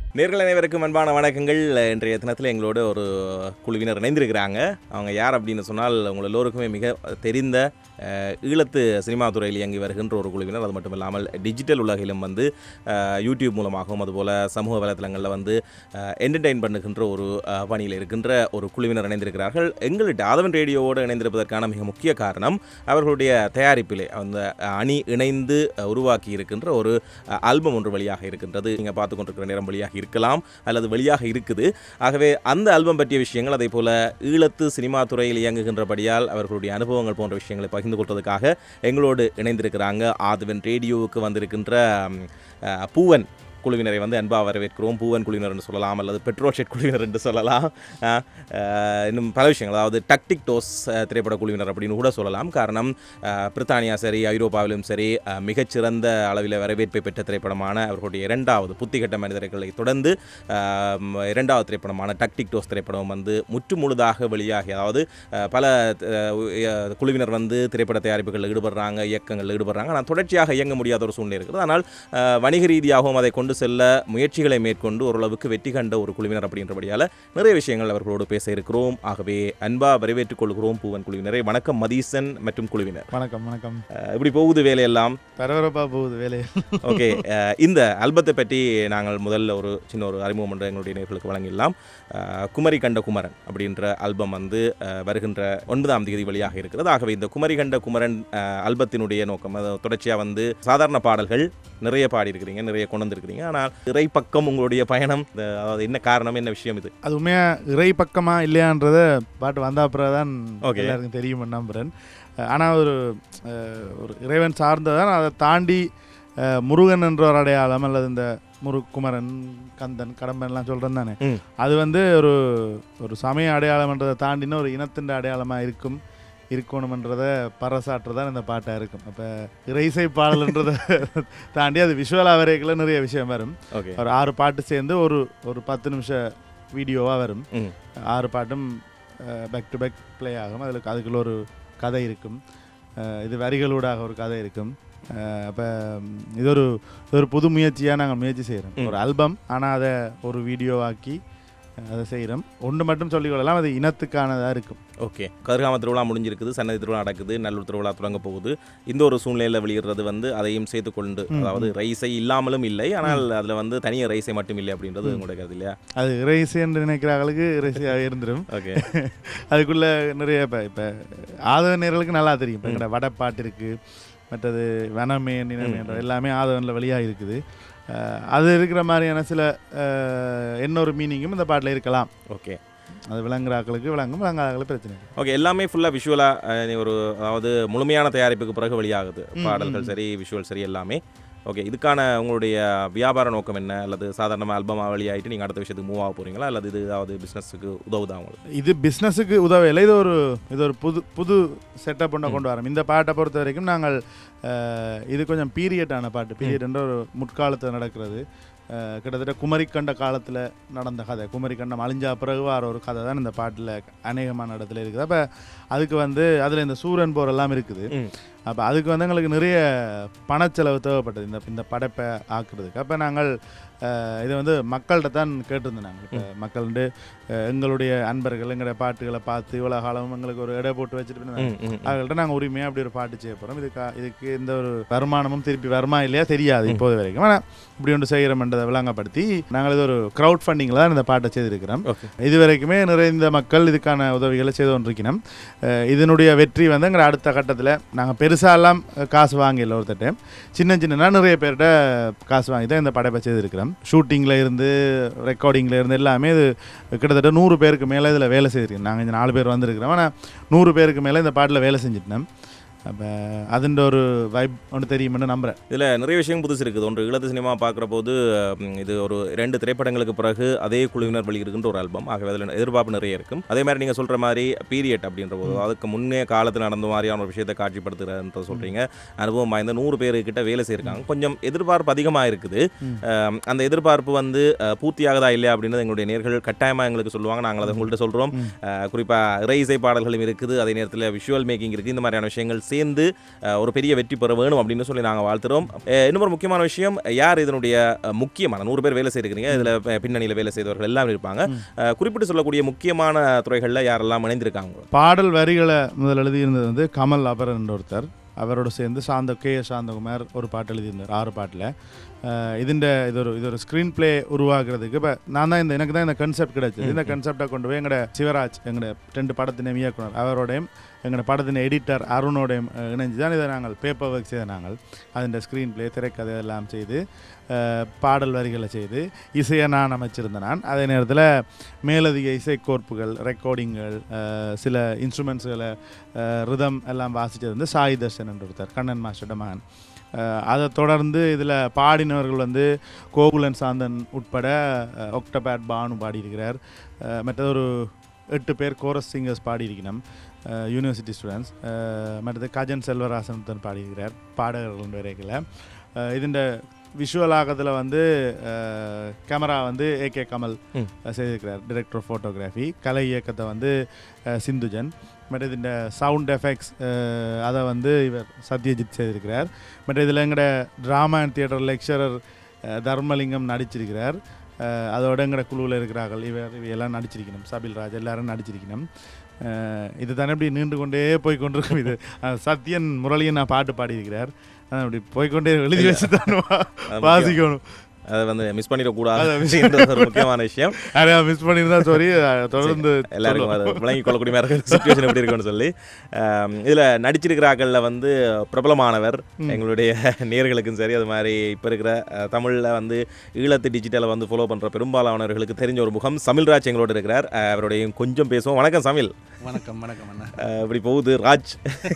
நேர்கள் அனைவருக்கும் அன்பான வணக்கங்கள். இன்றைய தினத்தில் எங்களோட ஒரு குழுவினர் இணைந்திருக்கிறாங்க. அவங்க யார் அப்படின்னு சொன்னால் உங்கள் எல்லோருக்குமே மிக தெரிந்த ஈழத்து சினிமா துறையில் இயங்கி வருகின்ற ஒரு குழுவினர். அது மட்டும் இல்லாமல் டிஜிட்டல் உலகிலும் வந்து யூடியூப் மூலமாகவும் அதுபோல் சமூக வலைத்தளங்களில் வந்து என்டர்டெயின் பண்ணுகின்ற ஒரு பணியில் இருக்கின்ற ஒரு குழுவினர் இணைந்திருக்கிறார்கள். எங்கள்கிட்ட ஆதவன் ரேடியோவோடு இணைந்திருப்பதற்கான மிக முக்கிய காரணம் அவர்களுடைய தயாரிப்பிலே அந்த அணி இணைந்து உருவாக்கி இருக்கின்ற ஒரு ஆல்பம் ஒன்று வெளியாக இருக்கின்றது. நீங்கள் பார்த்து கொண்டிருக்கிற நேரம் வெளியாக இருக்கலாம் அல்லது வெளியாக இருக்குது. ஆகவே அந்த ஆல்பம் பற்றிய விஷயங்கள், அதே போல ஈழத்து சினிமா துறையில் இயங்குகின்றபடியால் அவர்களுடைய அனுபவங்கள் போன்ற விஷயங்களை பகிர்ந்து கொள்வதற்காக எங்களோடு இணைந்திருக்கிறாங்க. ஆதவன் ரேடியோவுக்கு வந்திருக்கின்ற பூவன் குழுவினரை வந்து அன்பாக வரவேற்கிறோம். பூவன் குழுவினர் என்று சொல்லலாம், அல்லது பெட்ரோஷெட் குழுவினர் என்று சொல்லலாம், இன்னும் பல விஷயங்கள், அதாவது டக்டிக் டோஸ் திரைப்பட குழுவினர் அப்படின்னு கூட சொல்லலாம். காரணம் பிரித்தானியா சரி ஐரோப்பாவிலும் சரி மிகச்சிறந்த அளவில் வரவேற்பை பெற்ற திரைப்படமான அவர்களுடைய இரண்டாவது புத்திகட்ட மனிதர்களை தொடர்ந்து இரண்டாவது திரைப்படமான டக்டிக் டோஸ் திரைப்படம் வந்து முற்றுமுழுதாக வெளியாகி, அதாவது பல குழுவினர் வந்து திரைப்பட தயாரிப்புகளில் ஈடுபடுறாங்க, இயக்கங்களில் ஈடுபடுறாங்க. ஆனால் தொடர்ச்சியாக இயங்க முடியாத ஒரு சூழ்நிலை இருக்குது. ஆனால் வணிக ரீதியாகவும் அதை கொண்டு செல்ல முயற்சிகளை மேற்கொண்டு ஓரளவுக்கு வெற்றி கண்ட ஒரு குழுவினர் அப்படின்றபடியால் நிறைய விஷயங்கள் அவர்களோடு பேச இருக்கிறோம். ஆகவே அன்பா வரவேற்றுக் கொள்கிறோம் பூவன் குழுவினரை. வணக்கம் மதீசன் மற்றும் குழுவினர். வணக்கம். வணக்கம். இப்படி போகுது வேலையெல்லாம்? பரபரப்பாக போகுது வேலை. ஓகே, இந்த ஆல்பத்தை பற்றி நாங்கள் முதல்ல ஒரு சின்ன ஒரு அறிமுகம் என்று எங்களுடைய நேயர்களுக்கு வழங்கிடலாம். குமரி கண்ட குமரன் அப்படின்ற ஆல்பம் வந்து வருகின்ற 9ஆம் தேதி வெளியாக இருக்கிறது. ஆகவே இந்த குமரி கண்ட குமரன் ஆல்பத்தினுடைய நோக்கம், தொடர்ச்சியாக வந்து சாதாரண பாடல்கள் நிறைய பாடியிருக்கிறீங்க, நிறைய கொண்டு வந்திருக்கிறீங்க. ஆனால் இறை பக்கம் உங்களுடைய பயணம், அதாவது என்ன காரணம், என்ன விஷயம் இது? அது உண்மையாக இறை பக்கமா இல்லையான்றத பாட்டு வந்த அப்புறம் தான் எல்லாருக்கும் தெரியும் நம்புகிறேன். ஆனால் ஒரு இறைவன் சார்ந்ததான். அதை தாண்டி முருகன் என்ற ஒரு அடையாளம், அல்லது இந்த குமரன் கந்தன் கடம்பன்லாம் சொல்கிறேன் தானே, அது வந்து ஒரு சமய அடையாளம்ன்றதை தாண்டின ஒரு இனத்தின் அடையாளமாக இருக்கணுமன்றதை பறைசாற்றுதான் இந்த பாட்டாக இருக்கும். அப்போ இசை பாடல்ன்றதை தாண்டி அது விஷுவலாக வரைக்குள்ள நிறைய விஷயம் வரும். ஒரு 6 பாட்டு சேர்ந்து ஒரு 10 நிமிஷம் வீடியோவாக வரும். 6 பாட்டும் பேக் டு பேக் ப்ளே ஆகும். அதுக்குள்ள ஒரு கதை இருக்கும். இது வரிகளூடாக ஒரு கதை இருக்கும். அப்போ இது ஒரு புது முயற்சியாக நாங்கள் முயற்சி செய்கிறோம். ஒரு ஆல்பம், ஆனால் அதை ஒரு வீடியோவாக்கி அதை செய்கிறோம். ஒன்று மட்டும் சொல்லிக்கொள்ளலாம், அது இனத்துக்கானதாக இருக்கும். ஓகே, கதிர்காம திருவிழா முடிஞ்சிருக்குது, சன்னதி திருவிழா நடக்குது, நல்லூர் திருவிழா தொடங்க போகுது. இந்த ஒரு சூழ்நிலையில் வெளியிடுறது வந்து அதையும் சேர்த்து கொண்டு, அதாவது ரைஸை இல்லாமலும் இல்லை, ஆனால் அதில் வந்து தனியாக ரைஸை மட்டும் இல்லை அப்படின்றது உங்களுடைய கருத்து இல்லையா? அது ரைஸ் என்று நினைக்கிறாங்களுக்கு ரைஸாக இருந்துடும். ஓகே, அதுக்குள்ளே நிறைய இப்போ ஆதவ நேர்களுக்கு நல்லா தெரியும். இப்போ எங்களோட வடப்பாட்டு இருக்குது, மற்றது வனமே நினைன்ற எல்லாமே ஆதவனில் வெளியாக இருக்குது. அது இருக்கிற மாதிரியான சில இன்னொரு மீனிங்கும் இந்த பாட்டில் இருக்கலாம். ஓகே, அது விளங்குறாக்களுக்கு விளங்கும், விளங்காதவர்களுக்கு பிரச்சனை. ஓகே, எல்லாமே ஃபுல்லாக விஷுவலாக ஒரு, அதாவது முழுமையான தயாரிப்புக்கு பிறகு வெளியாகுது, பாடல்கள் சரி விஷுவல் சரி எல்லாமே. ஓகே, இதுக்கான உங்களுடைய வியாபார நோக்கம் என்ன? அல்லது சாதாரணமாக ஆல்பமாக வெளியாகிட்டு நீங்கள் அடுத்த விஷயத்துக்கு மூவ் ஆக போகிறீங்களா, அல்லது இது ஏதாவது பிஸ்னஸுக்கு உதவுதா உங்களுக்கு? இது பிஸ்னஸுக்கு உதவில்லை. இது ஒரு புது செட்டப் ஒன்றை கொண்டு வரோம். இந்த பாட்டை பொறுத்த வரைக்கும் நாங்கள் இது கொஞ்சம் பீரியடான பாட்டு. பீரியட் என்ற ஒரு முற்காலத்தில் நடக்கிறது. கிட்டத்தட்ட குமரிக்கண்ட காலத்தில் நடந்த கதை. குமரிக்கண்டம் அழிஞ்சா பிறகு வர ஒரு கதை தான் இந்த பாட்டில் அநேகமான இடத்துல இருக்குது. அப்போ அதுக்கு வந்து அதில் இந்த சூரன் போர் எல்லாம் இருக்குது. அப்போ அதுக்கு வந்து எங்களுக்கு நிறைய பணச்செலவு தேவைப்பட்டது இந்த படைப்பை ஆக்குறதுக்கு. அப்போ நாங்கள் இதை வந்து மக்கள்கிட்ட தான் கேட்டிருந்தோம். நாங்கள் இப்போ மக்கள் வந்து எங்களுடைய அன்பர்கள் எங்களுடைய பாட்டுகளை பார்த்து இவ்வளோ காலம் எங்களுக்கு ஒரு இடம் போட்டு வச்சுட்டு அவங்கள்ட்ட நாங்கள் உரிமையாக அப்படி ஒரு பாட்டு செய்ய போகிறோம். இதுக்கு இந்த ஒரு வருமானமும் திருப்பி வருமா இல்லையா தெரியாது இப்போது வரைக்கும். ஆனால் இப்படி ஒன்று செய்கிறோம்ன்றதை விளங்கப்படுத்தி நாங்கள் இது ஒரு க்ரௌட் ஃபண்டிங்கில் தான் இந்த பாட்டை செய்திருக்கிறோம். இது வரைக்குமே நிறைந்த மக்கள் இதுக்கான உதவிகளை செய்து கொண்டிருக்கணும். இதனுடைய வெற்றி வந்து எங்களை அடுத்த கட்டத்தில் நாங்கள் பெருசாலாம் காசு வாங்கல, ஒருத்தட்ட சின்ன நிறைய பேர்கிட்ட காசு வாங்கி தான் இந்த படைப்பை செய்திருக்கிறோம். ஷூட்டிங்கில் இருந்து ரெக்கார்டிங்கில் இருந்து எல்லாமே இது கிட்டத்தட்ட 100 பேருக்கு மேலே இதில் வேலை செய்திருக்கோம். நாங்கள் இந்த 4 பேர் வந்திருக்கிறோம். ஆனால் 100 பேருக்கு மேலே இந்த பாட்டில் வேலை செஞ்சுட்டோம். அப்போ அதுன்ற ஒரு வைப் ஒன்று தெரியுமென்னு நம்புகிறேன். இதில் நிறைய விஷயம் புதுசு இருக்குது. ஒன்று, ஈழத்து சினிமா பார்க்குற போது இது ஒரு 2 திரைப்படங்களுக்கு பிறகு அதே குழுவினர் வெளியிருக்கின்ற ஒரு ஆல்பம். ஆகவே அதில் எதிர்பார்ப்பு நிறைய இருக்கும். அதே மாதிரி நீங்கள் சொல்கிற மாதிரி பீரியட் அப்படின்ற போது அதுக்கு முன்னே காலத்தில் நடந்த மாதிரியான ஒரு விஷயத்தை காட்சிப்படுத்துகிறன்ற சொல்கிறீங்க. அனுபவம் வாய்ந்த 100 பேருக்கிட்ட வேலை செய்யிருக்காங்க. கொஞ்சம் எதிர்பார்ப்பு அதிகமாக இருக்குது. அந்த எதிர்பார்ப்பு வந்து பூர்த்தியாகதா இல்லையா அப்படின்றது எங்களுடைய நேயர்கள் கட்டாயமாக எங்களுக்கு சொல்லுவாங்க. நாங்கள் அதை உங்கள்கிட்ட சொல்கிறோம். குறிப்பாக இசை பாடல்களும் இருக்குது, அதே நேரத்தில் விஷுவல் மேக்கிங் இருக்குது. இந்த மாதிரியான விஷயங்கள் சேர்ந்து ஒரு பெரிய வெற்றி பெற வேணும் அப்படின்னு சொல்லி நாங்கள் வாழ்த்துறோம். இன்னொரு முக்கியமான விஷயம், யார் இதனுடைய முக்கியமான 100 பேர் வேலை செய்திருக்கிறீங்க, இதில் பின்னணியில் வேலை செய்தவர்கள் எல்லாம் இருப்பாங்க. குறிப்பிட்டு சொல்லக்கூடிய முக்கியமான துறைகளில் யாரெல்லாம் இணைந்திருக்காங்க? பாடல் வரிகளை முதல் எழுதியிருந்தது வந்து கமல் அபரன் என்ற ஒருத்தர், அவரோடு சேர்ந்து சாந்தகுமார் ஒரு பாட்டு எழுதியிருந்தார் 6 பாட்டில். இது ஒரு ஸ்க்ரீன் பிளே உருவாக்குறதுக்கு இப்போ நான் தான் எனக்கு தான் இந்த கன்செப்ட் கிடைச்சது. இந்த கன்செப்டை கொண்டு போய் எங்களோட சிவராஜ், எங்களோட 2 படத்தினை இயக்குனர் அவரோடையும் எங்களோட படத்தின் எடிட்டர் அருணோடையும் இணைஞ்சு தான் இதை நாங்கள் பேப்பர் ஒர்க் செய்த நாங்கள் அதில் ஸ்க்ரீன் பிளே திரைக்கதை எல்லாம் செய்து பாடல் வரிகளை செய்து இசையை நான் அமைச்சிருந்தேன். நான் அதே நேரத்தில் மேலதிக இசைக்கோர்ப்புகள், ரெக்கார்டிங்கள், சில இன்ஸ்ட்ருமெண்ட்ஸுகளை ரிதம் எல்லாம் வாசித்தது வந்து சாய் தர்ஷன் என்ற ஒருத்தர், கண்ணன் மாஸ்டரோட மகன். அதை தொடர்ந்து இதில் பாடினவர்கள் வந்து கோகுலன் சாந்தன் உட்பட ஒக்டபேட் பானு பாடியிருக்கிறார். மற்றது ஒரு 8 பேர் கோரஸ் சிங்கர்ஸ் பாடியிருக்கணும், யூனிவர்சிட்டி ஸ்டூடெண்ட்ஸ். மற்றது கஜன் செல்வராசன் பாடியிருக்கிறார் பாடகர்கள் வரைகளை. இதுண்ட விஷுவல் ஆகத்தில் வந்து கேமரா வந்து ஏகே கமல் செய்திருக்கிறார், டைரக்டர் ஆஃப் ஃபோட்டோகிராஃபி. கலை இயக்கத்தை வந்து சிந்துஜன். மற்ற இந்த சவுண்ட் எஃபெக்ட்ஸ் அதை வந்து இவர் சத்யஜித் செய்திருக்கிறார். மற்ற இதில் எங்களோட drama and theatre lecturer Dharmalingam நடிச்சிருக்கிறார். அதோட எங்களோட குழுவில் இருக்கிறார்கள் இவையெல்லாம் நடிச்சிருக்கணும், சபில் ராஜ் எல்லாரும் நடிச்சிருக்கணும். இது தானே இப்படி நீண்டு கொண்டே போய்கொண்டிருக்கும். இது சத்யன் முரளியன் நான் பாட்டு பாடியிருக்கிறார், அப்படி போய்கொண்டே எழுதி வச்சு தான் வாசிக்கணும். அதை வந்து மிஸ் பண்ணிடக்கூடாது, ஒரு முக்கியமான விஷயம். மிஸ் பண்ணியிருந்தா சாரி, தொடர்ந்து எல்லாருக்கும் அதை விளங்கி கொள்ளக்கூடிய மாதிரி சுச்சுவேஷன் எப்படி இருக்குன்னு சொல்லி. இதில் நடிச்சிருக்கிறாக்களில் வந்து பிரபலமானவர் எங்களுடைய நேயர்களுக்கும் சரி, அது மாதிரி இப்போ இருக்கிற தமிழில் வந்து ஈழத்து டிஜிட்டலை வந்து ஃபாலோ பண்ணுற பெரும்பாலானவர்களுக்கு தெரிஞ்ச ஒரு முகம் சமில்ராஜ் எங்களோட இருக்கிறார். அவருடைய கொஞ்சம் பேசுவோம். வணக்கம் சமில். வணக்கம். வணக்கம் அண்ணா. இப்படி போகுது ராஜ்.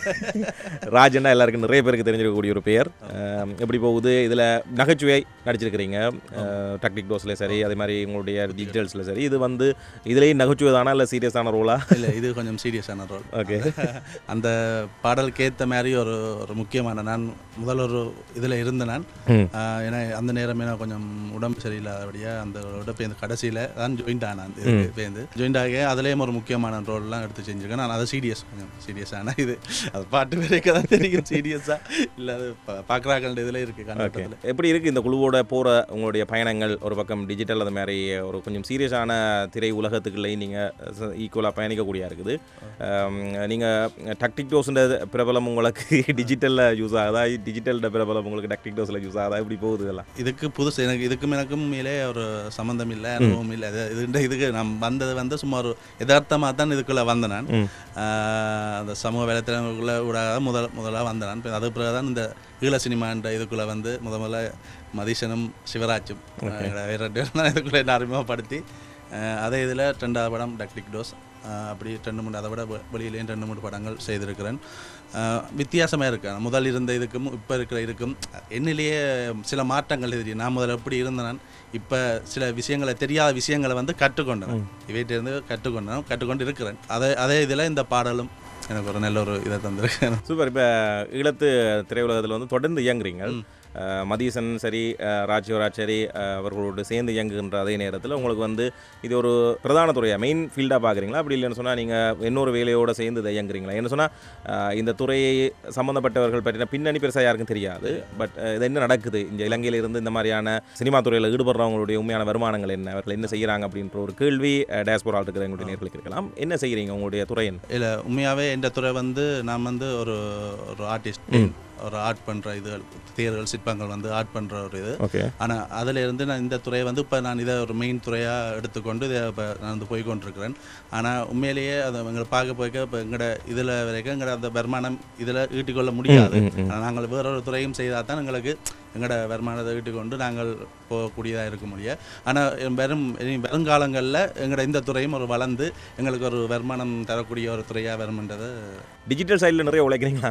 ராஜ்னா எல்லாருக்கும் நிறைய பேருக்கு தெரிஞ்சிருக்கக்கூடிய ஒரு பெயர். எப்படி போகுது? இதில் நகைச்சுவை நடிச்சிருக்கிறீங்க டக்டிக் டோஸில் சரி, அதே மாதிரி உங்களுடைய டிஜிட்டல்ஸில் சரி. இது வந்து இதுலேயும் நகைச்சுவை தானா இல்லை சீரியஸான ரோலா? இல்லை, இது கொஞ்சம் சீரியஸான ரோல். ஓகே. அந்த பாடலுக்கு ஏற்ற மாதிரி ஒரு முக்கியமான, நான் முதல் ஒரு இதில் இருந்தேன் நான். ஏன்னா அந்த நேரம் ஏன்னா கொஞ்சம் உடம்பு சரியில்லாதபடியாக அந்த பேருந்து கடைசியில் தான் ஜாயின்ட் ஆனேன். பேருந்து ஜாயின்ட் ஆகி அதுலேயும் ஒரு முக்கியமான ரோல்லாம் எடுத்து செஞ்சுருக்கேன் நான். அது கொஞ்சம் சீரியஸான இது. அது பாட்டு வரைக்கும் தான் தெரியும் சீரியஸாக இல்லை, அது பார்க்குறாக்கள் இதில் இருக்குது கண்டிப்பாக. எப்படி இருக்குது இந்த குழுவோட போகிற உங்களுடைய பயணங்கள்? ஒரு பக்கம் டிஜிட்டல், அது மாதிரி ஒரு கொஞ்சம் சீரியஸான திரை உலகத்துக்குள்ளேயும் நீங்கள் ஈக்குவலாக பயணிக்கக்கூடியா இருக்குது. நீங்கள் டக்டிக் டோஸ்ன்ற பிரபலம் உங்களுக்கு டிஜிட்டலில் யூஸ் ஆகுதா, டிஜிட்டலில் பிரபலம் உங்களுக்கு டக்டிக் டோஸில் யூஸ் ஆகுதா, இப்படி போகுது இதெல்லாம்? இதுக்கு புதுசு, எனக்கும் மேலே ஒரு சம்மந்தம் இல்லை, அனுபவம் இல்லை. இதுக்கு நான் வந்தது வந்து சும்மா ஒரு யதார்த்தமாக தான் இதுக்குள்ளே வந்தேன் நான். அந்த சமூக வலைத்தளங்களுக்குள்ளே ஊடாக முதலாக வந்தேன் நான். அது பிறகு தான் இந்த ஈழ சினிமான்ற இதுக்குள்ளே வந்து முதல்ல மதிஷனும் சிவராஜும் வேறு 2 பேரும் தான் இதுக்குள்ளே என்ன அறிமுகப்படுத்தி அதே இதில் 2வது படம் டக்டிக் டோஸ். அப்படி 2-3 அதை விட வெளியிலேயும் 2-3 படங்கள் செய்திருக்கிறேன். வித்தியாசமாக இருக்கேன் முதல் இருந்த இதுக்கும் இப்போ இருக்கிற இதுக்கும். என்னிலேயே சில மாற்றங்கள் தெரியும். நான் முதல்ல எப்படி இருந்தேன், இப்போ சில விஷயங்களை, தெரியாத விஷயங்களை வந்து கற்றுக்கொண்டேன். இவையிட்டிருந்து கற்றுக்கொண்டு இருக்கிறேன். அதே இதில் இந்த பாடலும் எனக்கு ஒரு நல்ல ஒரு இதை தந்திருக்கேன். சூப்பர். இப்போ ஈழத்து திரையுலகத்தில் வந்து தொடர்ந்து இயங்குறீங்க. மதீசன் சரி, ராஜ்யவராஜ் சரி, அவர்களோடு சேர்ந்து இயங்குகின்ற அதே நேரத்தில் உங்களுக்கு வந்து இது ஒரு பிரதான துறையாக மெயின் ஃபீல்டாக பார்க்குறீங்களா? அப்படி இல்லைன்னு சொன்னால் நீங்கள் இன்னொரு வேலையோடு சேர்ந்து இதை இயங்குறீங்களா? என்ன சொன்னால் இந்த துறையை சம்மந்தப்பட்டவர்கள் பற்றின பின்னணி பெருசாக யாருக்கும் தெரியாது. பட் இது என்ன நடக்குது இந்த இலங்கையிலிருந்து இந்த மாதிரியான சினிமா துறையில் ஈடுபடுறவங்களுடைய உண்மையான வருமானங்கள் என்ன, அவர்கள் என்ன செய்கிறாங்க அப்படின்ற ஒரு கேள்வி டேஸ்போரால் இருக்கிற எங்களுடைய நேர்களுக்கு இருக்கலாம். என்ன செய்கிறீங்க உங்களுடைய துறையின்? இல்லை, உண்மையாகவே இந்த துறை வந்து நான் வந்து ஒரு ஆர்டிஸ்ட், ஒரு ஆர்ட் பண்ணுற இதுகள், தேர்கள், சிற்பங்கள் வந்து ஆர்ட் பண்ணுற ஒரு இது. ஆனால் அதிலிருந்து நான் இந்த துறையை வந்து இப்போ நான் இதை ஒரு மெயின் துறையாக எடுத்துக்கொண்டு இதை இப்போ நான் வந்து போய்கொண்டிருக்கிறேன். ஆனால் உண்மையிலேயே அதை எங்களை பார்க்க போய்க்க இப்போ எங்களோட இதில் வரைக்கும் எங்களோட அந்த வருமானம் இதில் ஈட்டிக்கொள்ள முடியாது. நாங்கள் வேறொரு துறையும் செய்தால் தான் எங்களுக்கு எங்களோட வருமானத்தை ஈட்டிக்கொண்டு நாங்கள் போகக்கூடியதாக இருக்க முடியும். ஆனால் வருங்காலங்களில் எங்களோட இந்த துறையும் ஒரு வளர்ந்து எங்களுக்கு ஒரு வருமானம் தரக்கூடிய ஒரு துறையாக வரும்ன்றது. டிஜிட்டல் சைடில் நிறைய உழைக்கிறீங்களா?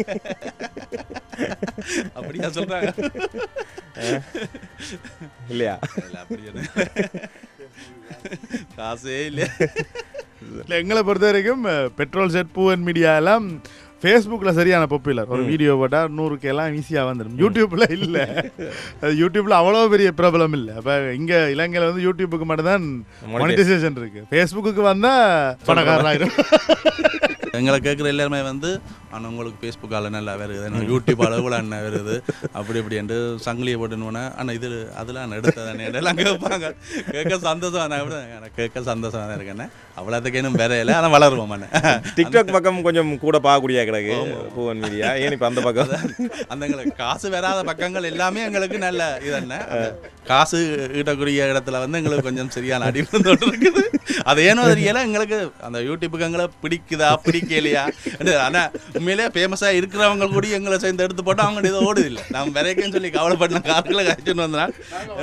அப்படியா சொல்கிறாங்க? இல்லையா? அப்படியே காசே இல்லையா? இல்லை, எங்களை பொறுத்த வரைக்கும் பெட்ரோல் செட் பூவன் மீடியா எல்லாம் ஃபேஸ்புக்கில் சரியான பாப்புலர். ஒரு வீடியோ போட்டால் 100K எல்லாம் ஈஸியாக வந்துடும். யூடியூப்பில் இல்லை, யூடியூப்பில் அவ்வளோ பெரிய ப்ராப்ளம் இல்லை. அப்போ இங்கே இலங்கையில் வந்து யூடியூப்புக்கு மட்டும்தான் மானிட்டைசேஷன் இருக்குது. ஃபேஸ்புக்கு வந்தால் பணக்காரராயிரும். எங்களை கேட்குற எல்லாருமே வந்து ஆனால் உங்களுக்கு ஃபேஸ்புக்கால் நல்லா வருது, என்ன யூடியூப் அளவில் என்ன வருது அப்படி இப்படின்ட்டு சங்கிலியை போட்டுன்னு ஆனால் இது அதெல்லாம் எடுத்ததானே எல்லாம் கேட்பாங்க. கேட்க சந்தோஷம் எனக்கு கேட்க சந்தோஷமாக தான் இருக்கேன்னு அவ்வளோத்துக்கு இன்னும் வேற இல்லை, ஆனால் வளருவோம். டிக்டாக் பக்கம் கொஞ்சம் கூட பார்க்கக்கூடிய கிடக்கு பூவன் மீடியா. ஏன் இப்போ அந்த பக்கம் அந்த எங்களுக்கு காசு வராத பக்கங்கள் எல்லாமே எங்களுக்கு நல்ல இது என்ன காசு ஈட்டக்கூடிய இடத்துல வந்து எங்களுக்கு கொஞ்சம் சரியான அடி இருக்குது. அது ஏனோ தெரியல எங்களுக்கு அந்த யூடியூப்புக்கு எங்களை பிடிக்குதா பிடிக்கலையா. ஆனால் உண்மையிலே ஃபேமஸாக இருக்கிறவங்க கூட எங்களை சேர்ந்து எடுத்து போட்டால் அவங்க இதை ஓடுது இல்லை. நான் விரைக்குன்னு சொல்லி கவலைப்பட்ட காலத்தில் காய்ச்சின்னு வந்தான்.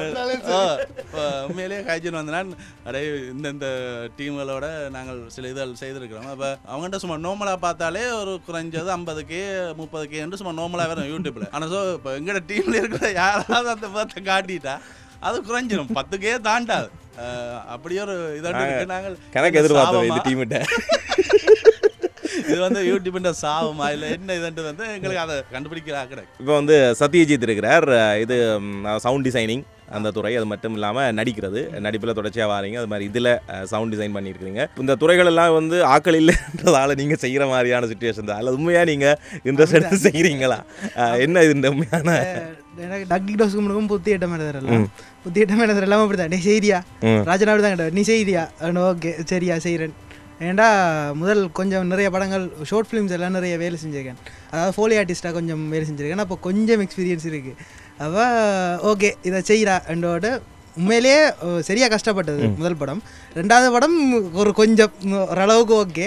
உண்மையிலேயே காய்ச்சின்னு வந்தான். அப்படியே இந்த டீம்களோட நாங்கள் சில இதில் செய்திருக்கிறோம். அப்போ அவங்கள்ட்ட சும்மா நோமலாக பார்த்தாலே ஒரு குறைஞ்சது 50K 30K சும்மா நோமலாக வரும் யூடியூப்பில். ஆனால் ஸோ இப்போ எங்களோட டீமில் இருக்கிற யாராவது அந்த பார்த்து காட்டிட்டா அது குறைஞ்சிடும், 10K தாண்டாது. அப்படியே ஒரு இதாட்டு நாங்கள் கணக்கு எதிர்பார்த்தோம் இந்த டீம்கிட்ட. இது வந்து யூடியூப்ன்ற சாவுமா இல்லை என்ன இதுன்ட்டு வந்து எங்களுக்கு அதை கண்டுபிடிக்கிறா கிடையாது. இப்போ வந்து சத்யஜித் இருக்கிறார், இது சவுண்ட் டிசைனிங் அந்த துறை. அது மட்டும் இல்லாமல் நடிக்கிறது, நடிப்பில் தொடர்ச்சியாக வாரீங்க. அது மாதிரி இதில் சவுண்ட் டிசைன் பண்ணியிருக்கிறீங்க. இந்த துறைகள் எல்லாம் வந்து ஆக்கள் இல்லைன்றதால நீங்கள் செய்கிற மாதிரியான சுச்சுவேஷன் தான், அல்லது உண்மையாக நீங்கள் இன்ட்ரெஸ்ட் எடுத்து செய்கிறீங்களா? என்ன இது இந்த உண்மையான எனக்கு டாக்டிக் டோஸ் கும்பிடுக்கும் புத்தி எட்ட மேலே புத்தி எட்ட மேலே எல்லாமே அப்படி தான். நீ செய்தியா ராஜனா அப்படி தான் கேட்ட, நீ செய்தியா ஓகே சரியா செய்கிறேன். ஏன்டா முதல் கொஞ்சம் நிறைய படங்கள் ஷார்ட் ஃபிலிம்ஸ் எல்லாம் நிறைய வேலை செஞ்சுருக்கேன், அதாவது ஃபோலி ஆர்டிஸ்ட்டாக கொஞ்சம் வேலை செஞ்சுருக்கேன். அப்போ கொஞ்சம் எக்ஸ்பீரியன்ஸ் இருக்குது. அப்போ ஓகே இதை செய்கிறா என்னோட உண்மையிலேயே சரியாக கஷ்டப்பட்டது முதல் படம். ரெண்டாவது படம் ஒரு கொஞ்சம் ஓரளவுக்கு ஓகே.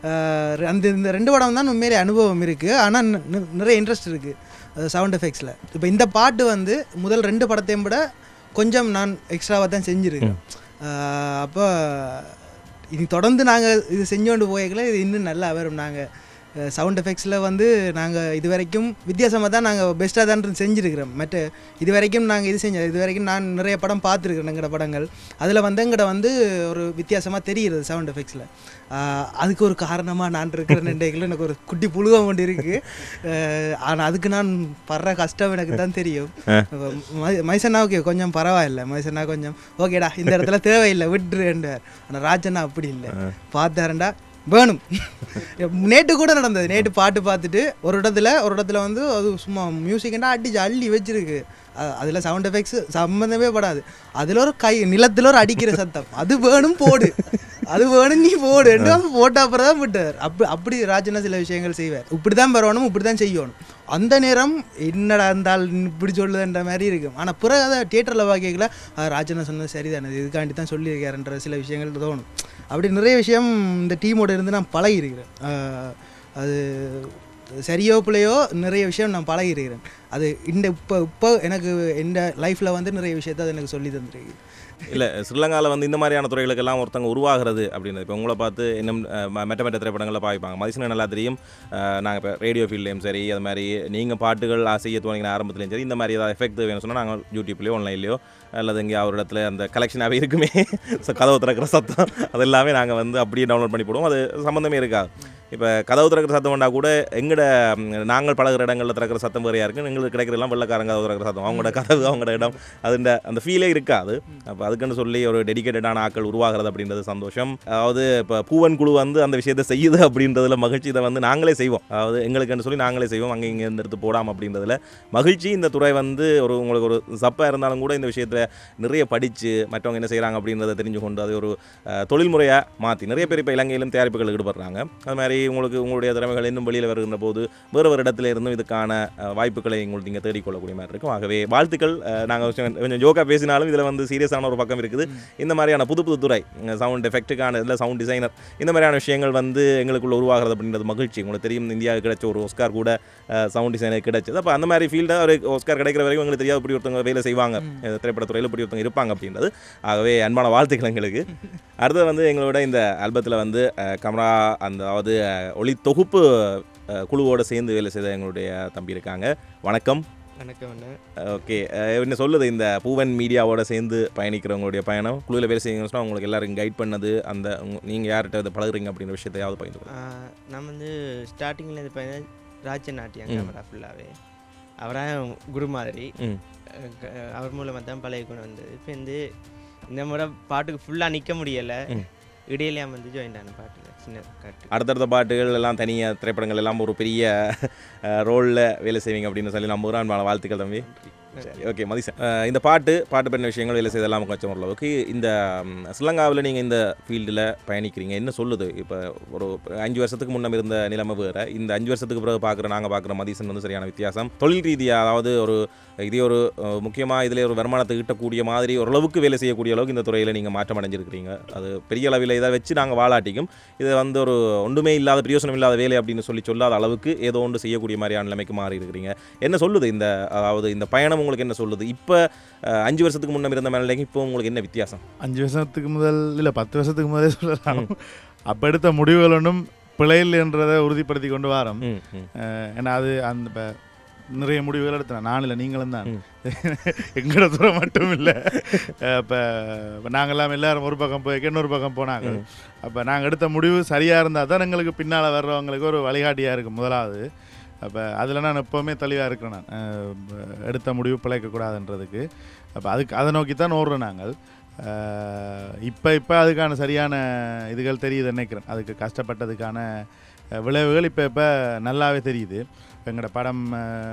இந்த 2 படம் தான் உண்மையிலே அனுபவம் இருக்குது, ஆனால் நிறைய இன்ட்ரெஸ்ட் இருக்குது சவுண்ட் எஃபெக்ட்ஸில். இப்போ இந்த பாட்டு வந்து முதல் 2 படத்தையும் விட கொஞ்சம் நான் எக்ஸ்ட்ராவாக தான் செஞ்சுருக்கேன். அப்போ இது தொடர்ந்து நாங்கள் இது செஞ்சோண்டு போய்க்கல இது இன்னும் நல்லா வரும். நாங்கள் சவுண்ட் எஃபெக்ட்ஸில் வந்து நாங்கள் இது வரைக்கும் வித்தியாசமாக தான் நாங்கள் பெஸ்ட்டாக தான் செஞ்சுருக்கிறோம். மற்ற இது வரைக்கும் நாங்கள் இது வரைக்கும் நான் நிறைய படம் பார்த்துருக்குறேன். எங்கள்ட படங்கள் அதில் வந்து எங்கள்ட வந்து ஒரு வித்தியாசமாக தெரிகிறது சவுண்ட் எஃபெக்ட்ஸில். அதுக்கு ஒரு காரணமாக நான் இருக்கிற நண்டைகளில் எனக்கு ஒரு குட்டி புழுகம் கொண்டு இருக்குது. ஆனால் அதுக்கு நான் படுற கஷ்டம் எனக்கு தான் தெரியும். மைசன்னா ஓகே கொஞ்சம் பரவாயில்லை, மைசன்னா கொஞ்சம் ஓகேடா இந்த இடத்துல தேவையில்லை விட்டுருன்றார். ஆனால் ராஜண்ணா அப்படி இல்லை, பார்த்தாரண்டா வேணும். நேற்று கூட நடந்தது. நேற்று பாட்டு பார்த்துட்டு ஒரு இடத்துல வந்து அது சும்மா மியூசிக்னா அடிச்சு அள்ளி வச்சிருக்கு. அதில் சவுண்ட் எஃபெக்ட்ஸ் சம்மந்தமே படாது. அதில் ஒரு நிலத்தில் ஒரு அடிக்கிற சத்தம், அது வேணும் போடு, அது வேணும் நீ போடு போட்ட அப்புறம் தான் விட்டார். அப்படி ராஜனா சில விஷயங்கள் செய்வார். இப்படி தான் வரணும், இப்படி தான் செய்யணும். அந்த நேரம் என்னடா இருந்தால் இப்படி சொல்லுதுன்ற மாதிரி இருக்கும். ஆனால் பிறகு அதை தியேட்டரில் பார்க்கல ராஜனா சொன்னது சரிதானது, இதுக்காண்டி தான் சொல்லியிருக்காருன்ற சில விஷயங்கள் தோணும். அப்படி நிறைய விஷயம் இந்த டீமோடு இருந்து நான் பழகியிருக்கிறேன். அது சரியோ பிள்ளையோ நிறைய விஷயம் நான் பழகியிருக்கிறேன். அது இப்போ எனக்கு இந்த லைஃப்பில் வந்து நிறைய விஷயத்தை அது எனக்கு சொல்லி தந்துருக்கு. இல்லை ஸ்ரீலங்காவில் வந்து இந்த மாதிரியான துறைகளுக்கெல்லாம் ஒருத்தங்க உருவாகிறது அப்படின்னு இப்போ உங்களை பார்த்து இன்னும் மெட்ட திரைப்படங்களில் பாய்ப்பாங்க. மதிசனை நல்லா தெரியும். நாங்கள் இப்போ ரேடியோ ஃபீல்ட்லேயும் சரி, அது மாதிரி நீங்கள் பாட்டுகள் செய்ய துவங்கின ஆரம்பத்துலேயும் சரி, இந்த மாதிரி ஏதாவது எஃபெக்ட் வேணும்னு சொன்னால் நாங்கள் யூடியூப்லேயோ ஆன்லைன்லேயோ அல்லது எங்கே ஒரு இடத்துல அந்த கலெக்ஷனாகவே இருக்குமே கதவு திறக்கிற சத்தம் அது எல்லாமே நாங்கள் வந்து அப்படியே டவுன்லோட் பண்ணி போடுவோம். அது சம்மந்தமே இருக்காது. இப்போ கதவு திறக்கிற சத்தம் வேண்டாம் கூட எங்கட நாங்கள் பழகிற இடங்களில் திறக்கிற சத்தம் வேறையாக இருக்குது. எங்களுக்கு கிடைக்கிறதெல்லாம் வெள்ளக்காரங்க கதவு திறக்கிற சத்தம், அவங்களோட கதவு அவங்களோட இடம், அது அந்த ஃபீலே இருக்காது. அப்போ அதுக்குன்னு சொல்லி ஒரு டெடிக்கேட்டடான ஆக்கள் உருவாகிறது அப்படின்றது சந்தோஷம். அதாவது இப்போ பூவன் குழு வந்து அந்த விஷயத்தை செய்யுது அப்படின்றதுல மகிழ்ச்சி. இதை வந்து நாங்களே செய்வோம், அதாவது எங்களுக்குன்னு சொல்லி நாங்களே செய்வோம், அங்கே இங்கே எடுத்து போடாமல் அப்படின்றதுல மகிழ்ச்சி. இந்த துறை வந்து உங்களுக்கு ஒரு சப்பாக இருந்தாலும் கூட இந்த விஷயத்தில் நிறைய படித்து மற்றவங்க என்ன செய்கிறாங்க அப்படின்றத தெரிஞ்சு கொண்டு அது ஒரு தொழில்முறையாக மாற்றி நிறைய பேர் இப்போ இலங்கையிலும் தயாரிப்புகள் ஈடுபடுறாங்க. அது மாதிரி உங்களுடைய திறமைகள் இன்னும் வெளியில் வருகின்ற போது வேறு ஒரு இடத்துல இருந்தும் இதுக்கான வாய்ப்புகளை உங்களுக்கு நீங்கள் தேடிக்கொள்ளக்கூடிய மாதிரி இருக்கும். ஆகவே வாழ்த்துக்கள். நாங்கள் கொஞ்சம் ஜோக்காக பேசினாலும் இதில் வந்து சீரியஸான ஒரு பக்கம் இருக்குது. இந்த மாதிரியான புது துறை சவுண்ட் எஃபெக்ட்டுக்கான இதில் சவுண்ட் டிசைனர் இந்த மாதிரியான விஷயங்கள் வந்து எங்களுக்குள்ள உருவாகிறது அப்படின்றது மகிழ்ச்சி. உங்களுக்கு தெரியும் இந்தியாவுக்கு கிடைச்ச ஒரு ஆஸ்கார் கூட சவுண்ட் டிசைனர் கிடைச்சது. அப்போ அந்த மாதிரி ஃபீல்டாக ஒரு ஆஸ்கார் கிடைக்கிற வரைக்கும் எங்களுக்கு தெரியாது இப்படி ஒருத்தவங்க வேலை செய்வாங்க, திரைப்படத்துறையில் இப்படி ஒருத்தவங்க இருப்பாங்க அப்படின்றது. ஆகவே அன்பான வாழ்த்துக்கள் எங்களுக்கு. அடுத்தது வந்து எங்களோட இந்த ஆல்பத்தில் வந்து கமரா அதாவது ஒளி தொகுப்பு குழுவோடு சேர்ந்து வேலை செய்த எங்களுடைய தம்பி இருக்காங்க. வணக்கம். வணக்கம். ஓகே, என்ன சொல்லுது இந்த பூவன் மீடியாவோட சேர்ந்து பயணிக்கிறவங்களுடைய பயணம்? குழுவில் வேலை செய்யுங்கன்னு சொன்னால் உங்களுக்கு எல்லாருக்கும் கைட் பண்ணது அந்த நீங்கள் யார்கிட்ட இதை பழகுறீங்க அப்படின்ற விஷயத்தையாவது பயந்து? நான் வந்து ஸ்டார்டிங்கில் இது பையன் ராஜநாட்டியம் கேமரா ஃபுல்லாகவே அவராக குரு மாதிரி அவர் மூலமாக தான் பழைய கொண்டு வந்தது. இப்போ வந்து இந்த முறை பாட்டுக்கு ஃபுல்லாக நிற்க முடியலை. இடையிலே வந்து ஜாயின் ஆன பாட்டில் சின்ன காட்டு. அடுத்தடுத்த பாட்டுகள் எல்லாம் தனியாக திரைப்படங்கள் எல்லாம் ஒரு பெரிய ரோலில் வேலை செய்வீங்க அப்படின்னு சொல்லி நம்புகிறேன். வாழ்த்துக்கள் தம்பி. சரி, ஓகே மதிசன், இந்த பாட்டு பண்ண விஷயங்கள் வேலை செய்தெல்லாம் கொஞ்சம் ஓரளவுக்கு இந்த ஸ்ரீலங்காவில் நீங்கள் இந்த ஃபீல்டில் பயணிக்கிறீங்க, என்ன சொல்லுது? இப்போ ஒரு 5 வருஷத்துக்கு முன்னம் இருந்த நிலைமை வேறு, இந்த 5 வருஷத்துக்கு பிறகு நாங்கள் பார்க்குற மதிசன் வந்து சரியான வித்தியாசம். தொழில் ரீதியாக, அதாவது இதே ஒரு முக்கியமாக இதில் ஒரு வருமானத்தை ஈட்டக்கூடிய மாதிரி ஓரளவுக்கு வேலை செய்யக்கூடிய அளவுக்கு இந்த துறையில் நீங்கள் மாற்றம் அடைஞ்சிருக்கிறீங்க. அது பெரிய அளவில் இதை வச்சு நாங்கள் வாழாட்டிக்கும் இதை வந்து ஒரு ஒன்றுமே இல்லாத பிரயோசனம் இல்லாத வேலை அப்படின்னு சொல்லாத அளவுக்கு ஏதோ ஒன்று செய்யக்கூடிய மாதிரியான நிலைமைக்கு மாறி இருக்கிறீங்க. என்ன சொல்லுது அதாவது இந்த பயணம் உங்களுக்கு என்ன சொல்லுது? இப்போ 5 வருஷத்துக்கு முன்னம் இருந்த மேலே இப்போ உங்களுக்கு என்ன வித்தியாசம்? 5 வருஷத்துக்கு முதல் இல்லை 10 வருஷத்துக்கு முதலே சொல்லலாம். அப்போ எடுத்த முடிவுகள் ஒன்றும் பிழையில் என்றதை உறுதிப்படுத்தி கொண்டு வரோம். ஏன்னா அது அந்த இப்போ நிறைய முடிவுகள் எடுத்தேன் நான், இல்லை நீங்களும் தான். எங்களோட தூரம் மட்டும் இல்லை, இப்போ நாங்கள்லாம் எல்லாரும் ஒரு பக்கம் போய் இன்னொரு பக்கம் போனாங்க. அப்போ நாங்கள் எடுத்த முடிவு சரியாக இருந்தால் தான் எங்களுக்கு பின்னால் வர்றவங்களுக்கு ஒரு வழிகாட்டியாக இருக்குது முதலாவது. அப்போ அதில் நான் எப்போவுமே தெளிவாக இருக்கிறேன். நான் எடுத்த முடிவு பிழைக்கக்கூடாதுன்றதுக்கு. அப்போ அதை நோக்கி தான் ஓடுறோம் நாங்கள். இப்போ அதுக்கான சரியான இதுகள் தெரியுது நினைக்கிறேன். அதுக்கு கஷ்டப்பட்டதுக்கான விளைவுகள் இப்போ நல்லாவே தெரியுது. எங்களோட படம்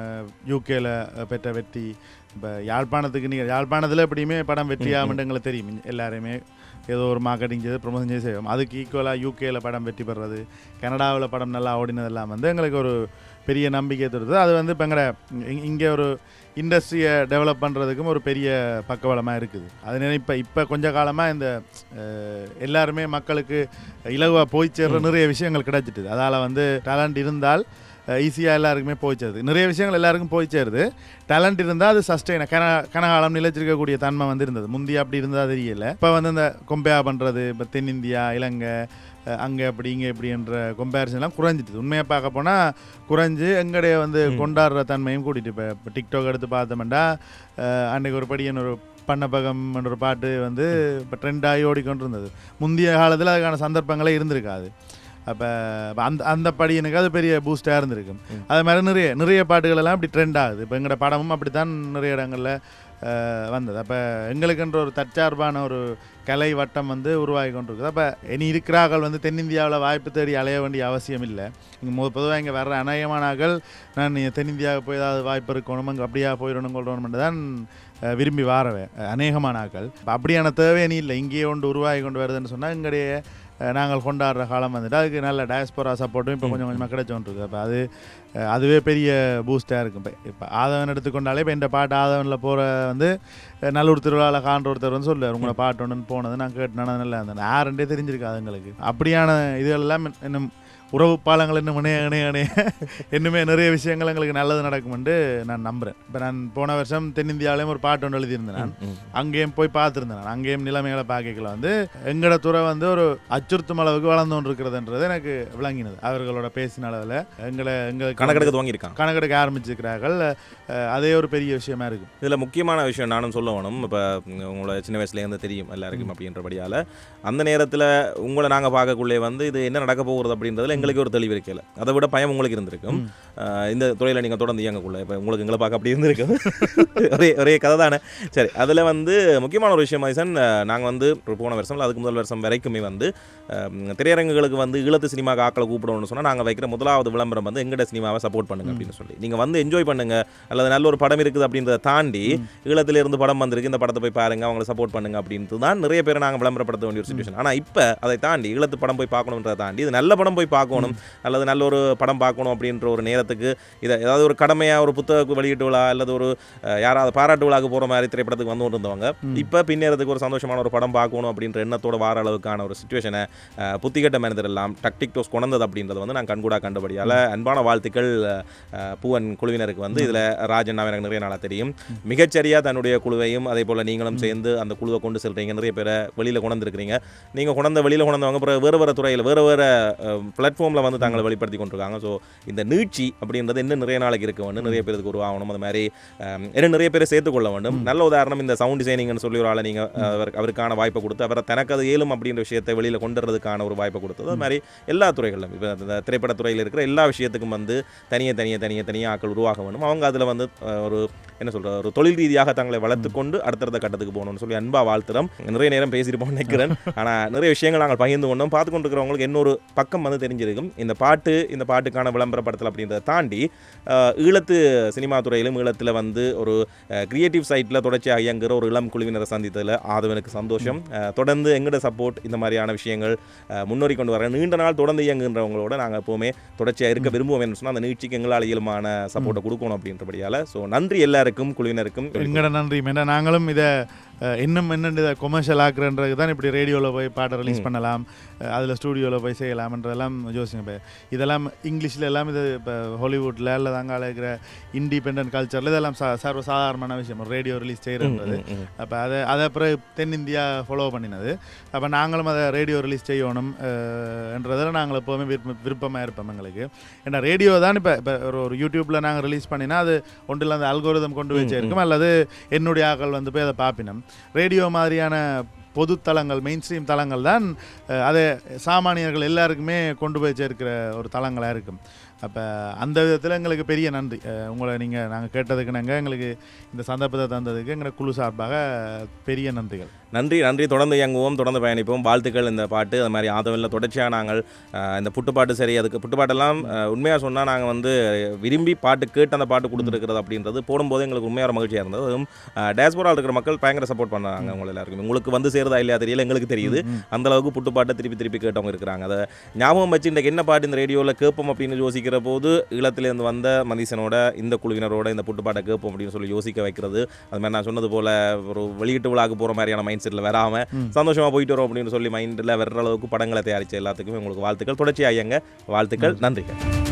யூகேல பெற்ற வெற்றி, இப்போ யாழ்ப்பாணத்தில் எப்படியுமே படம் வெற்றியாகமென்று எங்களுக்கு தெரியும். எல்லாருமே ஏதோ ஒரு மார்க்கெட்டிங் செய்து ப்ரொமோஷன் செய்து செய்வோம். அதுக்கு ஈக்குவலாக யூகேல படம் வெற்றி பெறுறது, கனடாவில் படம் நல்லா ஓடினதெல்லாம் வந்து எங்களுக்கு ஒரு பெரிய நம்பிக்கை தருது. அது வந்து இப்போ இங்கே ஒரு இண்டஸ்ட்ரியை டெவலப் பண்ணுறதுக்கும் ஒரு பெரிய பக்கபலமாக இருக்குது. அது இப்போ கொஞ்ச காலமாக இந்த எல்லாருமே மக்களுக்கு இலகுவாக போய் சேர்ற நிறைய விஷயங்கள் கிடைச்சிட்டுது. அதால் வந்து டேலண்ட் இருந்தால் ஈஸியாக எல்லாருக்குமே போய் சேருது. நிறைய விஷயங்கள் எல்லாருக்கும் போய் சேருது. டேலண்ட் இருந்தால் அது சஸ்டெயின் கனகாலம் நிலைச்சிருக்கக்கூடிய தன்மை வந்து இருந்தது. முந்தி அப்படி இருந்தால் தெரியல. இப்போ வந்து இந்த கொம்பேர் பண்ணுறது, இப்போ தென்னிந்தியா, இலங்கை, அங்கே அப்படி இங்கே இப்படின்ற கம்பேரிசன்லாம் குறைஞ்சிட்டுது. உண்மையாக பார்க்க போனால் குறைஞ்சி எங்களுடைய வந்து கொண்டாடுற தன்மையும் கூட்டிகிட்டு. இப்போ டிக்டாக் எடுத்து பார்த்தோம்னா அன்றைக்கு ஒரு படியன் ஒரு பண்ணப்பகம் என்ற ஒரு பாட்டு வந்து இப்போ ட்ரெண்டாகி ஓடிக்கொண்டு இருந்தது. முந்தைய காலத்தில் அதுக்கான சந்தர்ப்பங்களே இருந்திருக்காது. அப்போ அந்த படி எனக்கு அது பெரிய பூஸ்டாக இருந்திருக்கும். அது மாதிரி நிறைய பாட்டுகள் எல்லாம் இப்படி ட்ரெண்ட் ஆகுது. இப்போ எங்களோட படமும் அப்படி தான் நிறைய இடங்களில் வந்தது. அப்போ எங்களுக்குன்ற ஒரு தற்சார்பான ஒரு கலை வட்டம் வந்து உருவாகி கொண்டிருக்குது. அப்போ இனி இருக்கிறார்கள் வந்து தென்னிந்தியாவில் வாய்ப்பு தேடி அலைய வேண்டிய அவசியம் இல்லை. இங்கே பொதுவாக இங்கே வர்ற அநேகமானாக்கள் நான் தென்னிந்தியாவுக்கு போய் ஏதாவது வாய்ப்பு இருக்கணும், அங்கே அப்படியா போயிடணும் கொள்ளணும்னு தான் விரும்பி வாரவேன் அநேகமானாக்கள். இப்போ அப்படியான தேவை இனி இல்லை. இங்கேயே ஒன்று உருவாகி கொண்டு வருதுன்னு சொன்னால் எங்களுடைய நாங்கள் கொண்டாடுற காலம் வந்துட்டு அதுக்கு நல்ல டயஸ்போரா சப்போர்ட்டும் இப்போ கொஞ்சம் கொஞ்சமாக கிடைச்சோன்ருக்கு. அப்போ அதுவே பெரிய பூஸ்டாக இருக்கும். இப்போ ஆதவன் எடுத்துக்கொண்டாலே இப்போ இந்த பாட்டு ஆதவனில் போகிற வந்து நல்லூர் திருவிழாவில் காண்ற ஒருத்தர் வந்து சொல்லுவார், உங்களை பாட்டு ஒன்றுன்னு போனது நான் கேட்டேன்னா நல்லா இருந்தேன். யாருன்றே தெரிஞ்சிருக்காது எங்களுக்கு. அப்படியான இதுகளெல்லாம் இன்னும் உறவு பாலங்கள் இன்னும் இணைய இன்னுமே நிறைய விஷயங்கள் எங்களுக்கு நல்லது நடக்கும்னு நான் நம்புகிறேன். இப்போ நான் போன வருஷம் தென்னிந்தியாவிலையும் ஒரு பாட்டு ஒன்று எழுதியிருந்தேன். நான் அங்கேயும் போய் பார்த்துருந்தேன். நான் அங்கேயும் நிலைமைகளை பார்க்கல வந்து எங்களோட துறை வந்து ஒரு அச்சுறுத்தும் அளவுக்கு வளர்ந்து கொண்டு இருக்கிறதுன்றது எனக்கு விளங்கினது. அவர்களோட பேசின அளவில் எங்களுக்கு கணக்கெடுக்க ஆரம்பிச்சிருக்கிறார்கள். அதே ஒரு பெரிய விஷயமா இருக்கும். இதில் முக்கியமான விஷயம் நானும் சொல்ல வேணும். இப்போ உங்களோட சின்ன வயசுலேருந்து தெரியும் எல்லாருக்கும் அப்படின்றபடியால் அந்த நேரத்தில் உங்களை நாங்கள் பார்க்கக்குள்ளே வந்து இது என்ன நடக்க போகிறது அப்படின்றதுல எங்களுக்கு ஒரு தெளிவு இருக்கல. அதை விட பயம் உங்களுக்கு இருந்திருக்கும். இந்த துறையில் நீங்கள் தொடர்ந்து இயங்கக்குள்ள இப்போ உங்களுக்கு எங்களை பார்க்க அப்படி இருந்திருக்கும். ஒரே கதை தானே. சரி, அதில் வந்து முக்கியமான ஒரு விஷயம் மதிசன், நாங்கள் வந்து போன வருஷம் அதுக்கு முதல் வருஷம் வரைக்குமே வந்து திரையரங்குகளுக்கு வந்து ஈழத்து சினிமாவுக்கு ஆக்களை கூப்பிடணும்னு சொன்னால் நாங்கள் வைக்கிற முதலாவது விளம்பரம் வந்து எங்கட சினிமாவை சப்போர்ட் பண்ணுங்க அப்படின்னு சொல்லி, நீங்கள் வந்து என்ஜாய் பண்ணுங்க, அல்லது நல்ல ஒரு படம் இருக்குது அப்படின்றத தாண்டி ஈழத்திலிருந்து படம் வந்திருக்கு, இந்த படத்தை போய் பாருங்க, அவங்களை சப்போர்ட் பண்ணுங்க அப்படின்ட்டு தான் நிறைய பேரை நாங்கள் விளம்பரப்படுத்த வேண்டிய ஒரு சுச்சுவேஷன். ஆனால் இப்போ அதை தாண்டி ஈழத்து படம் போய் பார்க்கணுன்றதை தாண்டி இது நல்ல படம் போய் பார்க்கணும் அல்லது நல்ல ஒரு படம் பார்க்கணும் அப்படின்ற ஒரு நேரத்துக்கு இதை ஏதாவது ஒரு கடமையாக ஒரு புத்தக வெளியீட்டு விழா அல்லது ஒரு யாராவது பாராட்டு விழாக்கு போகிற மாதிரி திரைப்படத்துக்கு வந்து இருந்தவங்க இப்போ பின்னேறதுக்கு ஒரு சந்தோஷமான ஒரு படம் பார்க்கணும் அப்படின்ற எண்ணத்தோட வார அளவுக்கான ஒரு சுச்சுவேஷனை புத்திகட்ட மனிதர் எல்லாம் டிக்டாக் கொண்டது அப்படின்றது வந்து நான் கண்கூடாக கண்டபடியால் அன்பான வாழ்த்துக்கள் பூவன் குழுவினருக்கு. வந்து இதில் ராஜன் எனக்கு நிறைய நாளாக தெரியும், மிகச்சரியாக தன்னுடைய குழுவையும் அதே போல் நீங்களும் சேர்ந்து அந்த குழுவை கொண்டு செல்றீங்க. நிறைய பேரை வெளியில் கொண்டிருக்கிறீங்க. நீங்கள் வெளியில் கொண்டவங்க வேறு வேறு துறையில் வேறு வேறு பிளாட்ஃபார்மில் வந்து தாங்களை வெளிப்படுத்தி கொண்டிருக்காங்க. ஸோ இந்த நீட்சி அப்படின்றது இன்னும் நிறைய நாளைக்கு இருக்க வேண்டும், நிறைய பேருக்கு உருவாகணும். அது மாதிரி இன்னும் நிறைய பேரை சேர்த்துக்கொள்ள வேண்டும். நல்ல உதாரணம் இந்த சவுண்ட் டிசைனிங்னு சொல்லி ஒரு ஆளை நீங்கள் அவருக்கான வாய்ப்பை கொடுத்து அவரை தனக்கு அது இயலும் அப்படின்ற விஷயத்தை வெளியில் கொண்டு வரதுக்கான ஒரு வாய்ப்பை கொடுத்தது. அது மாதிரி எல்லா துறைகளிலும் இப்போ இந்த திரைப்படத்துறையில் இருக்கிற எல்லா விஷயத்துக்கும் வந்து தனியாக ஆக்கள் உருவாக வேண்டும். அவங்க அதில் வந்து ஒரு என்ன சொல்கிற ஒரு தொழில் ரீதியாக தங்களை வளர்த்து கொண்டு அடுத்தடுத்த கட்டத்துக்கு போகணும்னு சொல்லி அன்பா வாழ்த்துறோம். நிறைய நேரம் பேசியிருப்போம்னு நினைக்கிறேன். ஆனால் நிறைய விஷயங்கள் நாங்கள் பகிர்ந்து கொண்டோம். பார்த்து கொண்டு இருக்கிறவங்களுக்கு இன்னொரு பக்கம் வந்து தெரிஞ்சிருக்கும். இந்த பாட்டுக்கான விளம்பரப்படுத்தல் அப்படின்றத தாண்டி ஈழத்து சினிமா துறையிலும் ஈழத்தில் வந்து ஒரு கிரியேட்டிவ் சைட்டில் தொடர்ச்சியாக இயங்குகிற ஒரு இளம் குழுவினரை சந்தித்ததில் ஆதவனுக்கு சந்தோஷம். தொடர்ந்து எங்களோட சப்போர்ட் இந்த மாதிரியான விஷயங்கள் முன்னோறி கொண்டு வர நீண்ட நாள் தொடர்ந்து இயங்குகின்றவங்களோட நாங்கள் எப்போவுமே தொடர்ச்சியாக இருக்க விரும்புவோம் என்று சொன்னால் அந்த நிகழ்ச்சிக்கு எங்களால் இயலுமான சப்போர்ட்டை கொடுக்கணும் அப்படின்றபடியால். ஸோ நன்றி எல்லாருக்கும், குழுவினருக்கும் எங்களோட நன்றி. ஏன்னா நாங்களும் இதை இன்னும் என்னென்ன இதை கொமர்ஷியல் ஆக்குறன்றது தான் இப்படி ரேடியோவில் போய் பாட்டை ரிலீஸ் பண்ணலாம், அதில் ஸ்டூடியோவில் போய் செய்யலாம்ன்றதெல்லாம் யோசிங்க. இதெல்லாம் இங்கிலீஷில் எல்லாம் இது இப்போ ஹாலிவுட்டில் இல்லை தாங்க அழைக்கிற இண்டிபெண்டன்ட் கல்ச்சரில் இதெல்லாம் சர்வசாதாரணமான விஷயம் ரேடியோ ரிலீஸ் செய்கிறது. அப்போ அதை அப்புறம் தென்னிந்தியா ஃபாலோ பண்ணினது. அப்போ நாங்களும் அதை ரேடியோ ரிலீஸ் செய்யணும் என்றதில் நாங்கள் எப்போவுமே விருப்பமாக இருப்போம் எங்களுக்கு. ஏன்னா ரேடியோ தான் இப்போ ஒரு யூடியூப்பில் நாங்கள் ரிலீஸ் பண்ணினா அது ஒன்றில் அந்த அல்கோரிதம் கொண்டு வச்சிருக்கும், அல்லது என்னுடைய ஆக்கள் வந்து போய் அதை பார்ப்பினோம். ரேடியோ மாதிரியான பொது தளங்கள், மெயின் ஸ்ட்ரீம் தளங்கள் தான் அதை சாமானியர்கள் எல்லாருக்குமே கொண்டு போய் சேர்க்கிற ஒரு தளங்களாக இருக்கும். அப்போ அந்த விதத்தில் எங்களுக்கு பெரிய நன்றி. உங்களை நாங்கள் கேட்டதுக்கு எங்களுக்கு இந்த சந்தர்ப்பத்தை தந்ததுக்கு எங்களை குழு சார்பாக பெரிய நன்றிகள். நன்றி. தொடர்ந்து இயங்குவோம், தொடர்ந்து பயணிப்போம். வாழ்த்துக்கள். இந்த பாட்டு அது மாதிரி ஆதவனில் தொடர்ச்சியாக நாங்கள் இந்த புட்டுப்பாட்டு சரி, அதுக்கு புட்டுப்பாட்டெல்லாம் உண்மையாக சொன்னால் நாங்கள் வந்து விரும்பி பாட்டு கேட்டு அந்த பாட்டு கொடுத்துருக்கிறது அப்படின்றது போடும்போது எங்களுக்கு உண்மையான மகிழ்ச்சியாக இருந்தது. அதுவும் டேஸ்போராவில் இருக்கிற மக்கள் பயங்கர சப்போர்ட் பண்ணுறாங்க. உங்களை எல்லாருக்கும் உங்களுக்கு வந்து சேருதா இல்லையா தெரியல, எங்களுக்கு தெரியுது. அந்தளவுக்கு புட்டுப்பாட்டை திருப்பி கேட்டவங்க இருக்கிறாங்க. அதை ஞாபகம் வச்சு இன்றைக்கு என்ன பாட்டு இந்த ரேடியோவில் கேட்போம் அப்படின்னு யோசிக்கிற போது ஈழத்திலேருந்து வந்த மனுஷனோட இந்த குழுவினரோட இந்த புட்டுப்பாட்டை கேட்போம் அப்படின்னு சொல்லி யோசிக்க வைக்கிறது. அது மாதிரி நான் சொன்னது போல் ஒரு வெளியீட்டு விழாக்கு போகிற மாதிரியான மைண்ட் செட்டில் வராமல் சந்தோஷமாக போயிட்டு வரோம் அப்படின்னு சொல்லி மைண்டில் வர்ற அளவுக்கு படங்களை தயாரித்த எல்லாத்துக்குமே உங்களுக்கு வாழ்த்துக்கள். தொடர்ச்சியாக ஐயங்க வாழ்த்துக்கள். நன்றிகள்.